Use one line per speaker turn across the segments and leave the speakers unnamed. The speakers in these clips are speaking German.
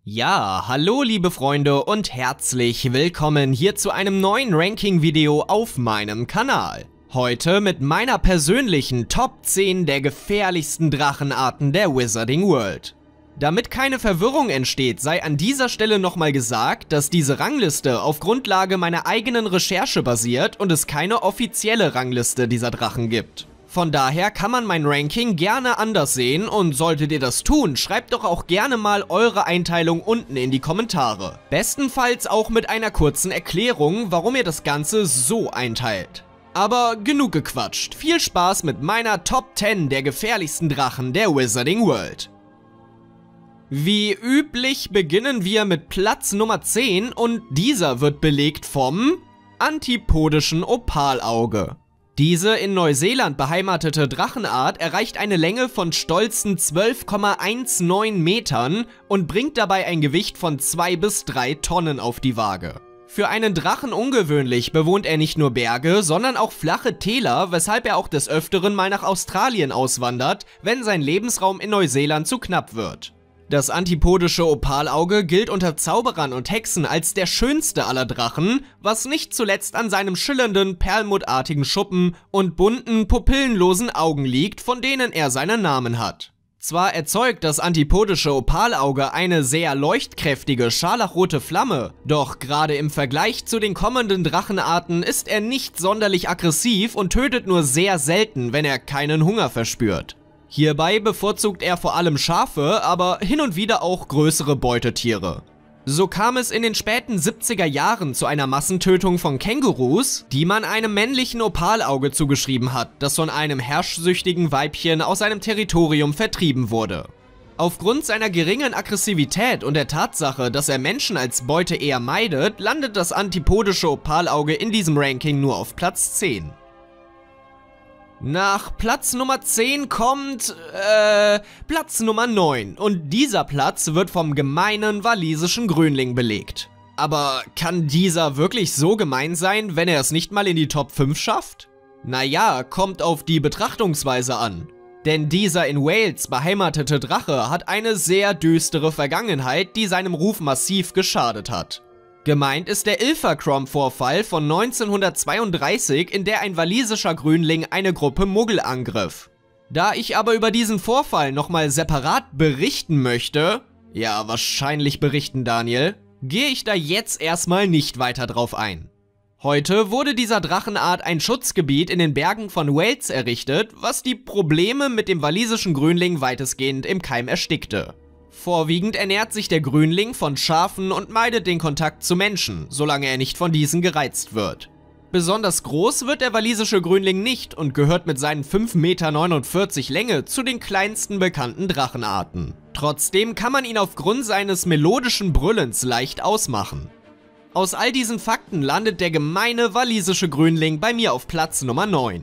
Ja, hallo liebe Freunde und herzlich willkommen hier zu einem neuen Ranking-Video auf meinem Kanal. Heute mit meiner persönlichen Top 10 der gefährlichsten Drachenarten der Wizarding World. Damit keine Verwirrung entsteht, sei an dieser Stelle nochmal gesagt, dass diese Rangliste auf Grundlage meiner eigenen Recherche basiert und es keine offizielle Rangliste dieser Drachen gibt. Von daher kann man mein Ranking gerne anders sehen und solltet ihr das tun, schreibt doch auch gerne mal eure Einteilung unten in die Kommentare. Bestenfalls auch mit einer kurzen Erklärung, warum ihr das Ganze so einteilt. Aber genug gequatscht, viel Spaß mit meiner Top 10 der gefährlichsten Drachen der Wizarding World. Wie üblich beginnen wir mit Platz Nummer 10 und dieser wird belegt vom antipodischen Opalauge. Diese in Neuseeland beheimatete Drachenart erreicht eine Länge von stolzen 12,19 Metern und bringt dabei ein Gewicht von 2 bis 3 Tonnen auf die Waage. Für einen Drachen ungewöhnlich bewohnt er nicht nur Berge, sondern auch flache Täler, weshalb er auch des Öfteren mal nach Australien auswandert, wenn sein Lebensraum in Neuseeland zu knapp wird. Das antipodische Opalauge gilt unter Zauberern und Hexen als der schönste aller Drachen, was nicht zuletzt an seinem schillernden, perlmuttartigen Schuppen und bunten, pupillenlosen Augen liegt, von denen er seinen Namen hat. Zwar erzeugt das antipodische Opalauge eine sehr leuchtkräftige, scharlachrote Flamme, doch gerade im Vergleich zu den kommenden Drachenarten ist er nicht sonderlich aggressiv und tötet nur sehr selten, wenn er keinen Hunger verspürt. Hierbei bevorzugt er vor allem Schafe, aber hin und wieder auch größere Beutetiere. So kam es in den späten 70er Jahren zu einer Massentötung von Kängurus, die man einem männlichen Opalauge zugeschrieben hat, das von einem herrschsüchtigen Weibchen aus seinem Territorium vertrieben wurde. Aufgrund seiner geringen Aggressivität und der Tatsache, dass er Menschen als Beute eher meidet, landet das antipodische Opalauge in diesem Ranking nur auf Platz 10. Nach Platz Nummer 10 kommt, Platz Nummer 9 und dieser Platz wird vom gemeinen walisischen Grünling belegt. Aber kann dieser wirklich so gemein sein, wenn er es nicht mal in die Top 5 schafft? Naja, kommt auf die Betrachtungsweise an. Denn dieser in Wales beheimatete Drache hat eine sehr düstere Vergangenheit, die seinem Ruf massiv geschadet hat. Gemeint ist der Ilfracombe-Vorfall von 1932, in der ein walisischer Grünling eine Gruppe Muggel angriff. Da ich aber über diesen Vorfall nochmal separat berichten möchte, ja wahrscheinlich berichten Daniel, gehe ich da jetzt erstmal nicht weiter drauf ein. Heute wurde dieser Drachenart ein Schutzgebiet in den Bergen von Wales errichtet, was die Probleme mit dem walisischen Grünling weitestgehend im Keim erstickte. Vorwiegend ernährt sich der Grünling von Schafen und meidet den Kontakt zu Menschen, solange er nicht von diesen gereizt wird. Besonders groß wird der walisische Grünling nicht und gehört mit seinen 5,49 Meter Länge zu den kleinsten bekannten Drachenarten. Trotzdem kann man ihn aufgrund seines melodischen Brüllens leicht ausmachen. Aus all diesen Fakten landet der gemeine walisische Grünling bei mir auf Platz Nummer 9.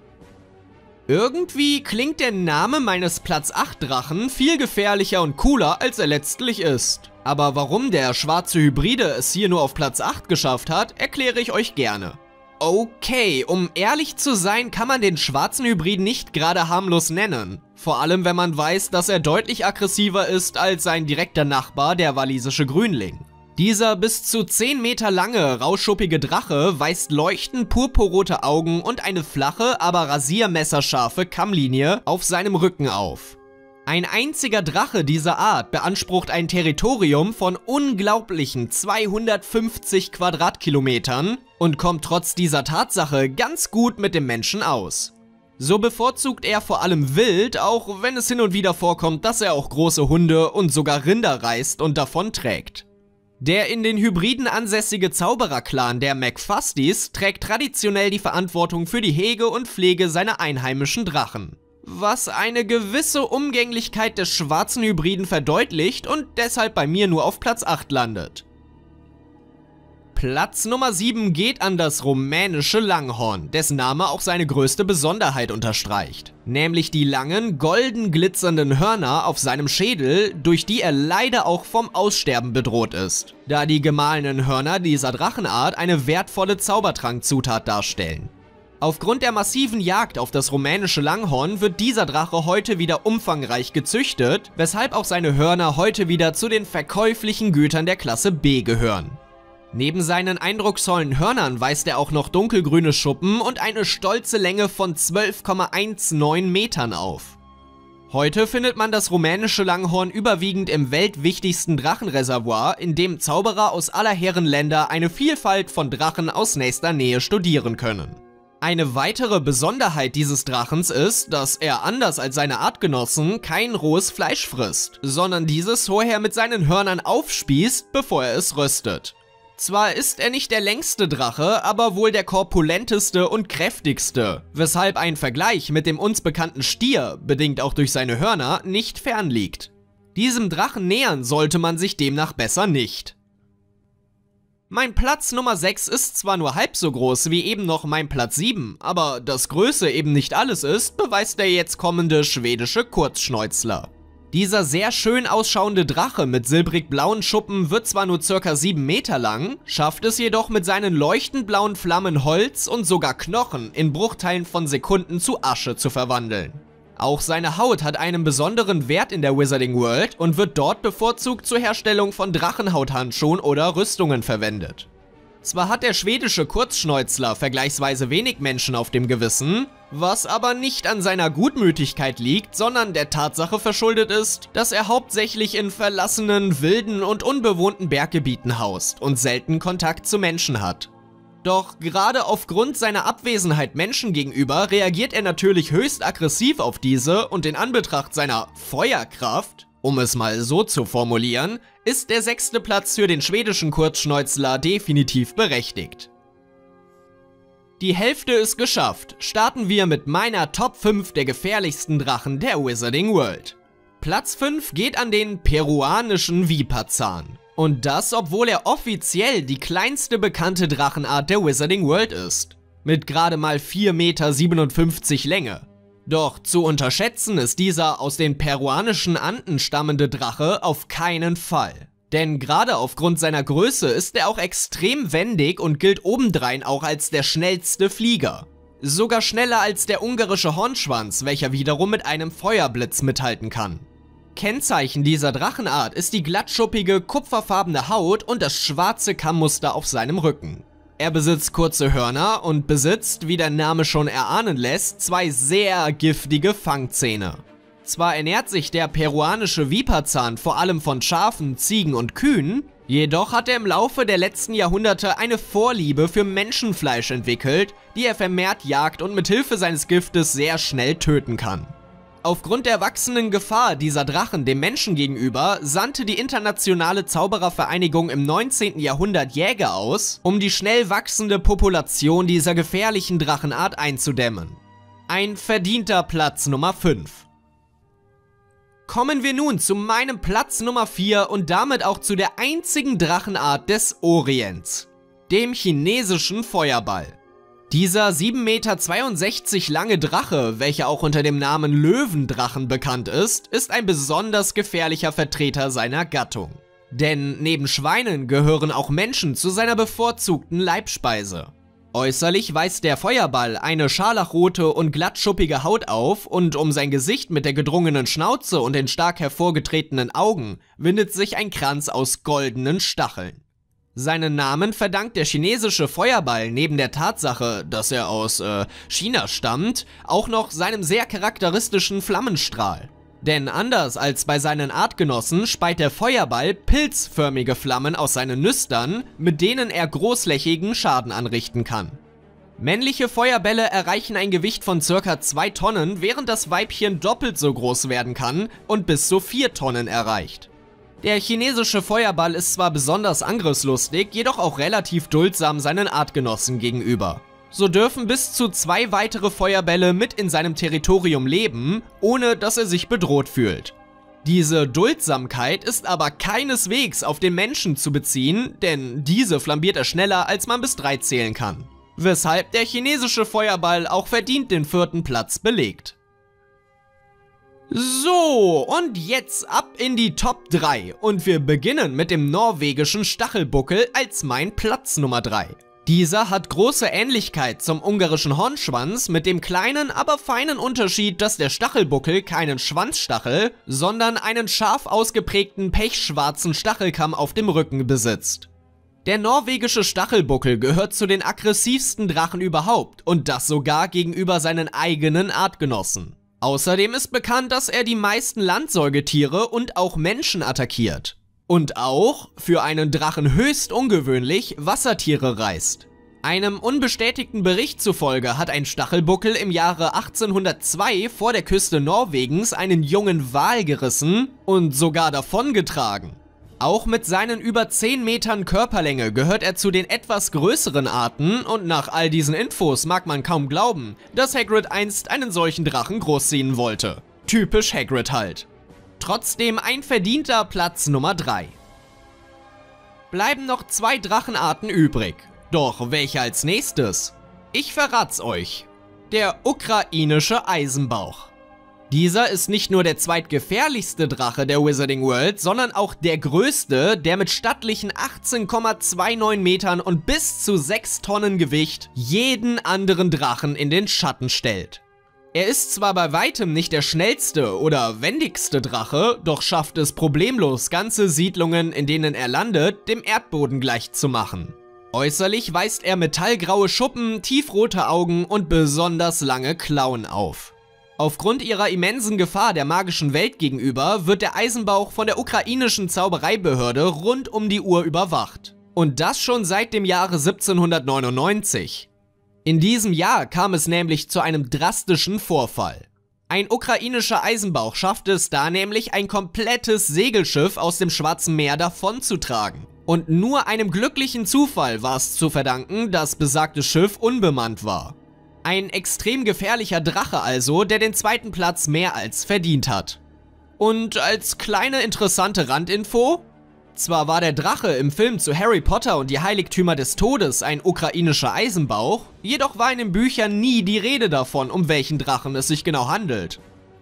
Irgendwie klingt der Name meines Platz 8 Drachen viel gefährlicher und cooler, als er letztlich ist. Aber warum der schwarze Hybride es hier nur auf Platz 8 geschafft hat, erkläre ich euch gerne. Okay, um ehrlich zu sein, kann man den schwarzen Hybriden nicht gerade harmlos nennen. Vor allem, wenn man weiß, dass er deutlich aggressiver ist als sein direkter Nachbar, der walisische Grünling. Dieser bis zu 10 Meter lange, rausschuppige Drache weist leuchtend purpurrote Augen und eine flache, aber rasiermesserscharfe Kammlinie auf seinem Rücken auf. Ein einziger Drache dieser Art beansprucht ein Territorium von unglaublichen 250 Quadratkilometern und kommt trotz dieser Tatsache ganz gut mit dem Menschen aus. So bevorzugt er vor allem Wild, auch wenn es hin und wieder vorkommt, dass er auch große Hunde und sogar Rinder reißt und davonträgt. Der in den Hybriden ansässige Zaubererclan der McFusties trägt traditionell die Verantwortung für die Hege und Pflege seiner einheimischen Drachen. Was eine gewisse Umgänglichkeit des schwarzen Hybriden verdeutlicht und deshalb bei mir nur auf Platz 8 landet. Platz Nummer 7 geht an das rumänische Langhorn, dessen Name auch seine größte Besonderheit unterstreicht. Nämlich die langen, golden glitzernden Hörner auf seinem Schädel, durch die er leider auch vom Aussterben bedroht ist, da die gemahlenen Hörner dieser Drachenart eine wertvolle Zaubertrankzutat darstellen. Aufgrund der massiven Jagd auf das rumänische Langhorn wird dieser Drache heute wieder umfangreich gezüchtet, weshalb auch seine Hörner heute wieder zu den verkäuflichen Gütern der Klasse B gehören. Neben seinen eindrucksvollen Hörnern weist er auch noch dunkelgrüne Schuppen und eine stolze Länge von 12,19 Metern auf. Heute findet man das rumänische Langhorn überwiegend im weltwichtigsten Drachenreservoir, in dem Zauberer aus aller Herren Länder eine Vielfalt von Drachen aus nächster Nähe studieren können. Eine weitere Besonderheit dieses Drachens ist, dass er anders als seine Artgenossen kein rohes Fleisch frisst, sondern dieses vorher mit seinen Hörnern aufspießt, bevor er es röstet. Zwar ist er nicht der längste Drache, aber wohl der korpulenteste und kräftigste, weshalb ein Vergleich mit dem uns bekannten Stier, bedingt auch durch seine Hörner, nicht fern liegt. Diesem Drachen nähern sollte man sich demnach besser nicht. Mein Platz Nummer 6 ist zwar nur halb so groß wie eben noch mein Platz 7, aber dass Größe eben nicht alles ist, beweist der jetzt kommende schwedische Kurzschnäuzler. Dieser sehr schön ausschauende Drache mit silbrig-blauen Schuppen wird zwar nur ca. 7 Meter lang, schafft es jedoch mit seinen leuchtend blauen Flammen Holz und sogar Knochen in Bruchteilen von Sekunden zu Asche zu verwandeln. Auch seine Haut hat einen besonderen Wert in der Wizarding World und wird dort bevorzugt zur Herstellung von Drachenhauthandschuhen oder Rüstungen verwendet. Zwar hat der schwedische Kurzschnäuzler vergleichsweise wenig Menschen auf dem Gewissen, was aber nicht an seiner Gutmütigkeit liegt, sondern der Tatsache verschuldet ist, dass er hauptsächlich in verlassenen, wilden und unbewohnten Berggebieten haust und selten Kontakt zu Menschen hat. Doch gerade aufgrund seiner Abwesenheit Menschen gegenüber reagiert er natürlich höchst aggressiv auf diese und in Anbetracht seiner Feuerkraft, um es mal so zu formulieren, ist der 6. Platz für den schwedischen Kurzschnäuzler definitiv berechtigt. Die Hälfte ist geschafft, starten wir mit meiner Top 5 der gefährlichsten Drachen der Wizarding World. Platz 5 geht an den peruanischen Viperzahn. Und das, obwohl er offiziell die kleinste bekannte Drachenart der Wizarding World ist. Mit gerade mal 4,57 Meter Länge. Doch zu unterschätzen ist dieser aus den peruanischen Anden stammende Drache auf keinen Fall. Denn gerade aufgrund seiner Größe ist er auch extrem wendig und gilt obendrein auch als der schnellste Flieger. Sogar schneller als der ungarische Hornschwanz, welcher wiederum mit einem Feuerblitz mithalten kann. Kennzeichen dieser Drachenart ist die glattschuppige, kupferfarbene Haut und das schwarze Kammmuster auf seinem Rücken. Er besitzt kurze Hörner und besitzt, wie der Name schon erahnen lässt, zwei sehr giftige Fangzähne. Zwar ernährt sich der peruanische Viperzahn vor allem von Schafen, Ziegen und Kühen, jedoch hat er im Laufe der letzten Jahrhunderte eine Vorliebe für Menschenfleisch entwickelt, die er vermehrt jagt und mit Hilfe seines Giftes sehr schnell töten kann. Aufgrund der wachsenden Gefahr dieser Drachen dem Menschen gegenüber sandte die internationale Zauberervereinigung im 19. Jahrhundert Jäger aus, um die schnell wachsende Population dieser gefährlichen Drachenart einzudämmen. Ein verdienter Platz Nummer 5. Kommen wir nun zu meinem Platz Nummer 4 und damit auch zu der einzigen Drachenart des Orients, dem chinesischen Feuerball. Dieser 7,62 Meter lange Drache, welcher auch unter dem Namen Löwendrachen bekannt ist ein besonders gefährlicher Vertreter seiner Gattung. Denn neben Schweinen gehören auch Menschen zu seiner bevorzugten Leibspeise. Äußerlich weist der Feuerball eine scharlachrote und glattschuppige Haut auf und um sein Gesicht mit der gedrungenen Schnauze und den stark hervorgetretenen Augen windet sich ein Kranz aus goldenen Stacheln. Seinen Namen verdankt der chinesische Feuerball neben der Tatsache, dass er aus China stammt, auch noch seinem sehr charakteristischen Flammenstrahl. Denn anders als bei seinen Artgenossen speit der Feuerball pilzförmige Flammen aus seinen Nüstern, mit denen er großflächigen Schaden anrichten kann. Männliche Feuerbälle erreichen ein Gewicht von ca. 2 Tonnen, während das Weibchen doppelt so groß werden kann und bis zu 4 Tonnen erreicht. Der chinesische Feuerball ist zwar besonders angriffslustig, jedoch auch relativ duldsam seinen Artgenossen gegenüber. So dürfen bis zu 2 weitere Feuerbälle mit in seinem Territorium leben, ohne dass er sich bedroht fühlt. Diese Duldsamkeit ist aber keineswegs auf den Menschen zu beziehen, denn diese flambiert er schneller, als man bis 3 zählen kann. Weshalb der chinesische Feuerball auch verdient den 4. Platz belegt. So, und jetzt ab in die Top 3 und wir beginnen mit dem norwegischen Stachelbuckel als mein Platz Nummer 3. Dieser hat große Ähnlichkeit zum ungarischen Hornschwanz mit dem kleinen, aber feinen Unterschied, dass der Stachelbuckel keinen Schwanzstachel, sondern einen scharf ausgeprägten pechschwarzen Stachelkamm auf dem Rücken besitzt. Der norwegische Stachelbuckel gehört zu den aggressivsten Drachen überhaupt und das sogar gegenüber seinen eigenen Artgenossen. Außerdem ist bekannt, dass er die meisten Landsäugetiere und auch Menschen attackiert. Und auch, für einen Drachen höchst ungewöhnlich, Wassertiere reißt. Einem unbestätigten Bericht zufolge hat ein Stachelbuckel im Jahre 1802 vor der Küste Norwegens einen jungen Wal gerissen und sogar davongetragen. Auch mit seinen über 10 Metern Körperlänge gehört er zu den etwas größeren Arten und nach all diesen Infos mag man kaum glauben, dass Hagrid einst einen solchen Drachen großziehen wollte. Typisch Hagrid halt. Trotzdem ein verdienter Platz Nummer 3. Bleiben noch 2 Drachenarten übrig. Doch welche als nächstes? Ich verrat's euch. Der ukrainische Eisenbauch. Dieser ist nicht nur der zweitgefährlichste Drache der Wizarding World, sondern auch der größte, der mit stattlichen 18,29 Metern und bis zu 6 Tonnen Gewicht jeden anderen Drachen in den Schatten stellt. Er ist zwar bei weitem nicht der schnellste oder wendigste Drache, doch schafft es problemlos, ganze Siedlungen, in denen er landet, dem Erdboden gleichzumachen. Äußerlich weist er metallgraue Schuppen, tiefrote Augen und besonders lange Klauen auf. Aufgrund ihrer immensen Gefahr der magischen Welt gegenüber wird der Eisenbauch von der ukrainischen Zaubereibehörde rund um die Uhr überwacht. Und das schon seit dem Jahre 1799. In diesem Jahr kam es nämlich zu einem drastischen Vorfall. Ein ukrainischer Eisenbauch schaffte es da nämlich, ein komplettes Segelschiff aus dem Schwarzen Meer davonzutragen. Und nur einem glücklichen Zufall war es zu verdanken, dass besagtes Schiff unbemannt war. Ein extrem gefährlicher Drache also, der den 2. Platz mehr als verdient hat. Und als kleine interessante Randinfo: Zwar war der Drache im Film zu Harry Potter und die Heiligtümer des Todes ein ukrainischer Eisenbauch, jedoch war in den Büchern nie die Rede davon, um welchen Drachen es sich genau handelt.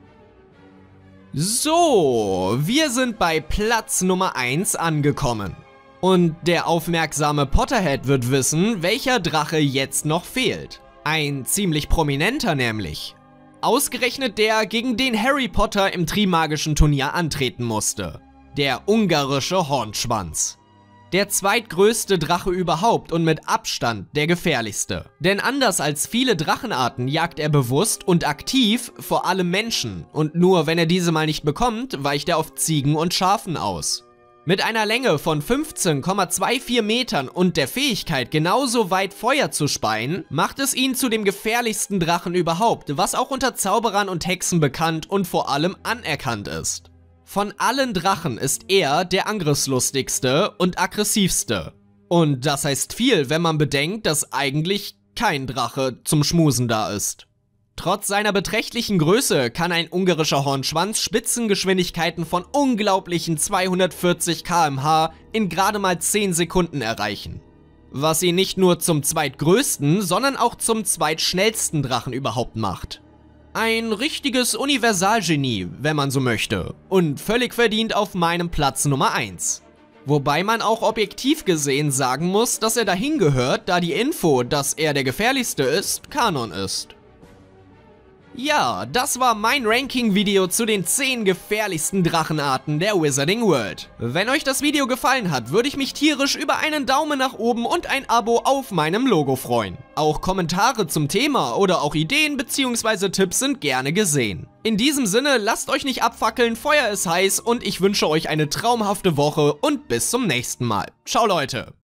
So, wir sind bei Platz Nummer 1 angekommen. Und der aufmerksame Potterhead wird wissen, welcher Drache jetzt noch fehlt. Ein ziemlich prominenter nämlich. Ausgerechnet der, gegen den Harry Potter im Trimagischen Turnier antreten musste. Der ungarische Hornschwanz. Der zweitgrößte Drache überhaupt und mit Abstand der gefährlichste. Denn anders als viele Drachenarten jagt er bewusst und aktiv vor allem Menschen und nur wenn er diese mal nicht bekommt, weicht er auf Ziegen und Schafen aus. Mit einer Länge von 15,24 Metern und der Fähigkeit, genauso weit Feuer zu speien, macht es ihn zu dem gefährlichsten Drachen überhaupt, was auch unter Zauberern und Hexen bekannt und vor allem anerkannt ist. Von allen Drachen ist er der angriffslustigste und aggressivste. Und das heißt viel, wenn man bedenkt, dass eigentlich kein Drache zum Schmusen da ist. Trotz seiner beträchtlichen Größe kann ein ungarischer Hornschwanz Spitzengeschwindigkeiten von unglaublichen 240 km/h in gerade mal 10 Sekunden erreichen. Was ihn nicht nur zum zweitgrößten, sondern auch zum zweitschnellsten Drachen überhaupt macht. Ein richtiges Universalgenie, wenn man so möchte, und völlig verdient auf meinem Platz Nummer 1. Wobei man auch objektiv gesehen sagen muss, dass er dahin gehört, da die Info, dass er der gefährlichste ist, Kanon ist. Ja, das war mein Ranking-Video zu den 10 gefährlichsten Drachenarten der Wizarding World. Wenn euch das Video gefallen hat, würde ich mich tierisch über einen Daumen nach oben und ein Abo auf meinem Logo freuen. Auch Kommentare zum Thema oder auch Ideen bzw. Tipps sind gerne gesehen. In diesem Sinne, lasst euch nicht abfackeln, Feuer ist heiß und ich wünsche euch eine traumhafte Woche und bis zum nächsten Mal. Ciao Leute!